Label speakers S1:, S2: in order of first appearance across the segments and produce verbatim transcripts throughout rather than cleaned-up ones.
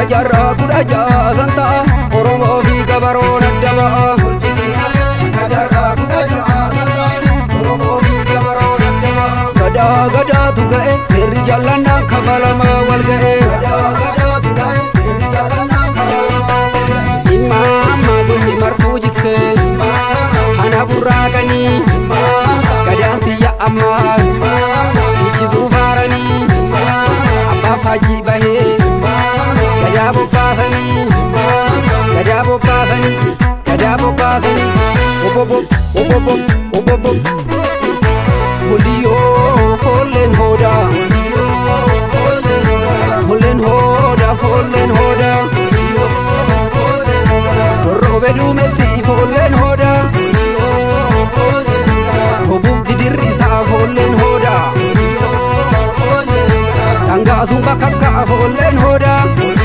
S1: Kajarra kudaja santa Oromo fi gabaroon adda ba'a. Kajarra kudaja santa Oromo fi gabaroon adda ba'a. Gada gada tu ga'e seerri jaallanna kabalama wal ga'e. Gada gada tu ga'e seerri jaallanna kabalama wal ga'e. Imma amma gulli martuu jikse ana burraaqanii gadaan tiyya amma ichisuu faaranii abbaa faajii bahee. Gada bobbaasanii gada bobbaasanii gada bobbaasanii obobop obobop obobop Foliyoo folleen hooda folleen hooda folleen hooda Dorroobe duumessi folleen hooda Hobuuf didirrisaa folleen hooda Dhangaasuun bakakkaa folleen hooda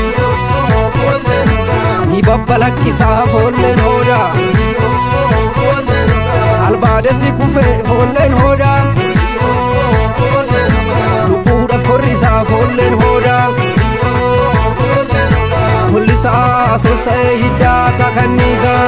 S1: Babbalakkisaa folleen hooda albaadessi kufee folleen hooda lubbuudhaaf korrisaa folleen hooda mul'isaa sosa'ee hiddaa kakanniisaa.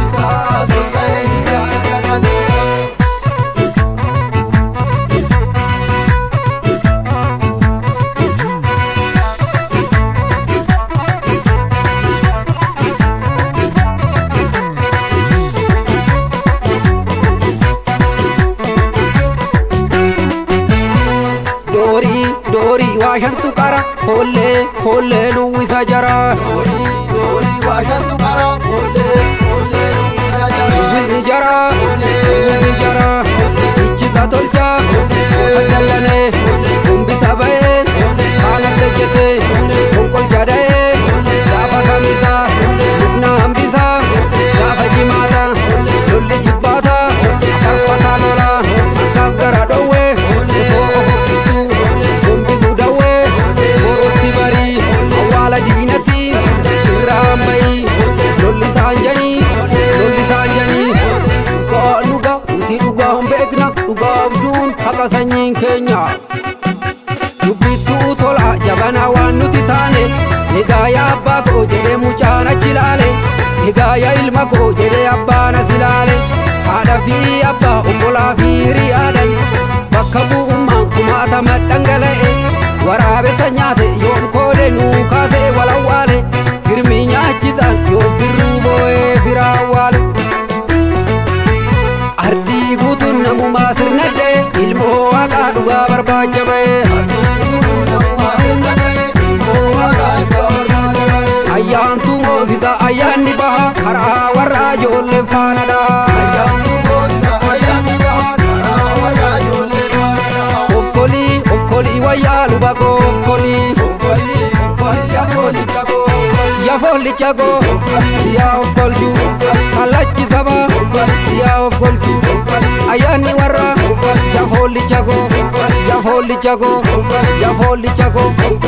S1: Washantu kara folle folle luwisa jara dori dori washantu kara folle folle luwisa jara luwisa jara luwisa jara ichisa tolcha tajallane kumbisa bae kana tejete konkol jadae dafa kamisa lubna ambisa dafa jimata lolli jibbata afalfata lola akabdara dowe sanyiin keenya dubbittuu tola jabana waan nuti taane egaa yaa abbaa koo jedhee mucaan achi ilaale egaa yaa ilma koo jedhee abbaan as ilaale haadha fi abbaa obbolaa fi hiriyaadan bakka bu'ummaan kumaatama dhangala'e waraabessa nyaate yoom koode nuu kaasee walawwaale girmii nyaachisaan yoo firruu boo'ee firaa awwaale ardii guutuun namumaa sirna da'e ilmoo waaqaa dhugaa barbaacha ba'e ayyaantu moosisa ayyaanni baha karaa warra ijoollee faana dhaha of kolii of kolii wayyaa luba koo of kolii yafollicha koo siyaa of kolchu kallachi saba siyaa of kolchu ayyaanni warra yafollicha koo yafollicha koo yafollicha koo